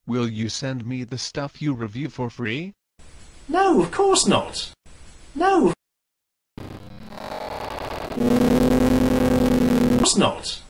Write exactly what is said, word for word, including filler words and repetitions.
Will you send me the stuff you review for free? No, of course not. No, of course not.